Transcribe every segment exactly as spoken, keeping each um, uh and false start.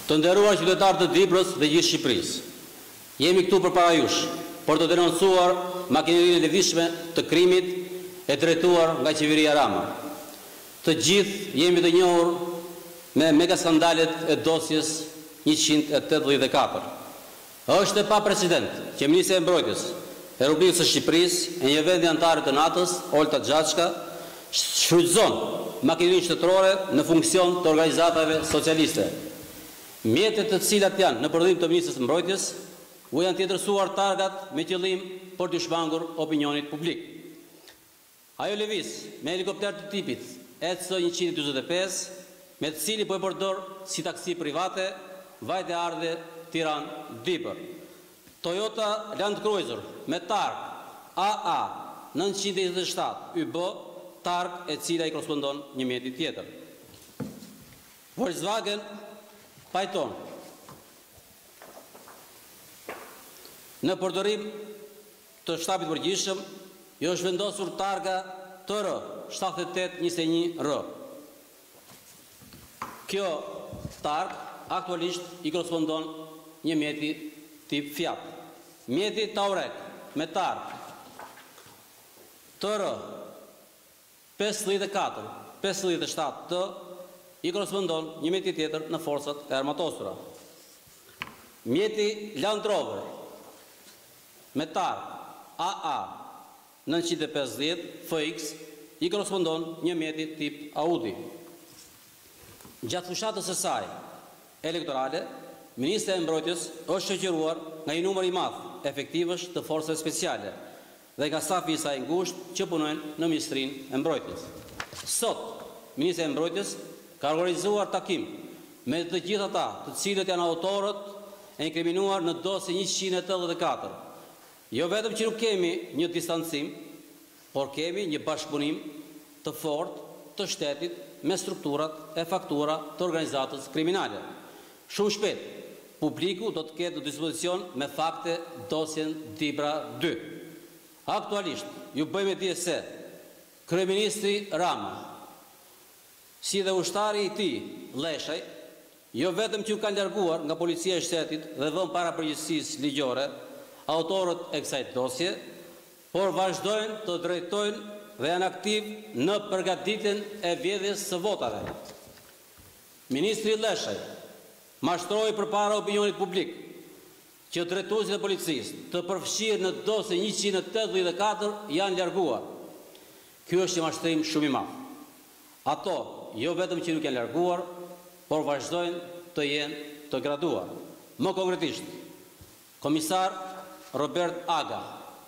Të nderuar qytetarë të Dibrës dhe gjithë Shqipërisë, jemi këtu përpara jush për të denoncuar makinerinë e lëvizshme të krimit e drejtuar nga qeveria Rama. Të gjithë jemi të njohur me mega skandalet e dosjes njëqind e tetëdhjetë e katër. Është e paprecedent që Ministri i Mbrojtjes e Republikës së Shqipërisë e një vendi anëtare të natës, Olta Xhaçka, shfrytëzon makinerinë shtetërore në funksion të organizatave socialiste. Mjetet të cilat janë në përdhorim të Ministrisë së Mbrojtjes u janë tjetërsuar targat me qëllim për të shmangur opinionit publik. Ajo lëviz me helikopter të tipit E C njëqind e dyzet e pesë, me të cili po e përdor si taksi private, vajte ardhe Tiranë-Dibër. Toyota Land Cruiser me targ A A nëntëqind e njëzet e shtatë Y B, targ e cila i korespondon një mjeti tjetër. Volkswagen Pajton. Në përdorim të shtapit përgjithshëm, jo është vendosur targa T R shtatëdhjetë e tetë njëzet e një R. Kjo targ aktualisht i korespondon një mjeti tip Fiat. Mjeti Taurek me targ T R pesëdhjetë e katër pesëdhjetë e shtatë T i korespondon një mjeti tjetër në forcat e armatosura. Mjeti Land Rover me targ A A nëntëqind e pesëdhjetë F X i korespondon një mjeti tip Audi. Gjatë fushatës së saj elektorale, Ministri e Mbrojtjes është shoqëruar nga një numër i madh efektivësh të forcave speciale dhe nga stafi i saj ngushtë që punojnë në Ministrinë e Mbrojtjes. Sot, Ministri e Mbrojtjes ka organizuar takim me të gjithë ata të cilët janë autorët e inkriminuar në dosje njëqind e tetëdhjetë e katër. Jo vetëm që nuk kemi një distancim, por kemi një bashkëpunim të fortë të shtetit me strukturat e faktura të organizatës kriminale. Shumë shpejt, publiku do të ketë në dispozicion me fakte dosjen Dibra dy. Aktualisht, ju bëjmë dije se Kryeministri Rama, si dhe ushtari i tij, Leshaj, jo vetëm që u kanë larguar nga policia e shtetit dhe vënë para përgjegjësisë ligjore autorët e kësaj dosje, por vazhdojnë të drejtojnë dhe janë aktiv në përgatitjen e vjedhjes së votave. Ministri Leshaj mashtroi përpara opinionit publik që drejtuesit e policisë të përfshirë në dosje njëqind e tetëdhjetë e katër janë larguar. Ky është një mashtrim shumë i madh. Ato jo vetëm që nuk janë larguar, por vazhdojnë të jenë të graduar. Më konkretisht, komisar Robert Aga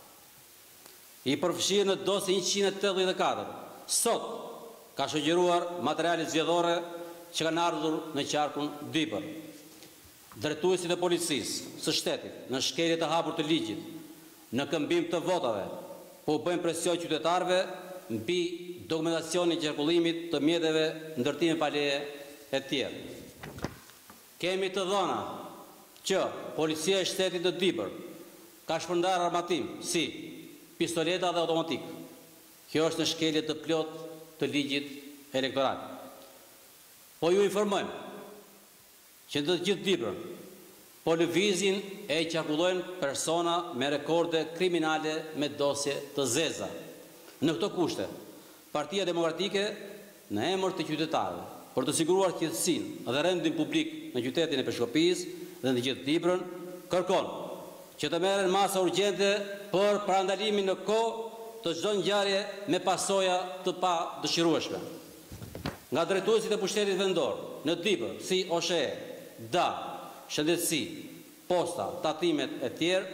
i përfshirë në dosje njëqind e tetëdhjetë e katër. Sot ka shoqëruar materiale zgjedhore që kanë ardhur në qarkun Dibër. Drejtuesit e policisë së shtetit në shkelje të hapur të ligjit, në këmbim të votave, po bëjnë presion qytetarëve mbi dokumentacionin e qarkullimit të mjeteve, ndërtime pa leje e tjerë. Kemi të dhëna që policia e shtetit të Dibër ka shpërndarë armatim si pistoleta dhe automatik. Kjo është në shkelje të plot të ligjit elektoral. Po ju informojmë që në të gjithë Dibrën po lëvizin e qarkullojnë persona me rekorde kriminale me dosje të zeza. Në këto kushte, Partia Demokratike në emër të qytetarëve, për të siguruar qetësinë dhe rendin publik në qytetin e Peshkopijës dhe në gjithë Dibrën, kërkon që të merren masa urgjente për parandalimin në kohë të çdo ngjarje me pasoja të pa dëshirueshme. Nga drejtuesit e pushtetit vendor në Dibër, si O S H E, D A, shëndetësi, posta, tatimet e tjerë,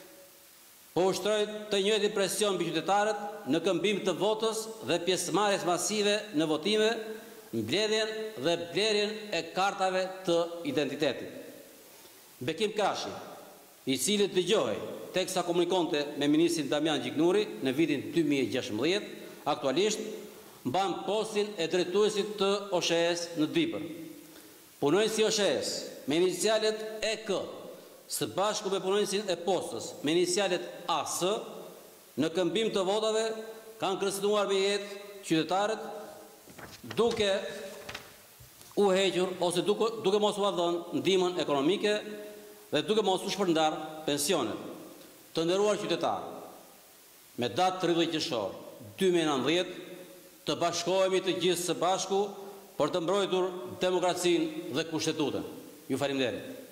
po ushtrojnë të njëjtin presion mbi qytetarët në këmbim të votës dhe pjesëmarrjes masive në votime, mbledhjen dhe blerjen e kartave të identitetit. Bekim Krashi, i cili dëgjohej teksa komunikonte me ministrin Damian Gjiknuri në vitin dy mijë e gjashtëmbëdhjetë, aktualisht mban postin e drejtuesit të O S H E-s në Dibër. Punonjësi i O S H E-s me inicialet E K, së bashku me punonjësin e postës me inicialet A S, në këmbim të votave kanë kërcënuar me jetë qytetarët, duke u hequr ose duke, duke mos u dhënë ndihmën ekonomike dhe duke mos u shpërndar pensionet. Të nderuar qytetarë, me datë tridhjetë qershor dy mijë e nëntëdhjetë të bashkohemi të gjithë së bashku për të mbrojtur demokracinë dhe kushtetutën. Ju faleminderit.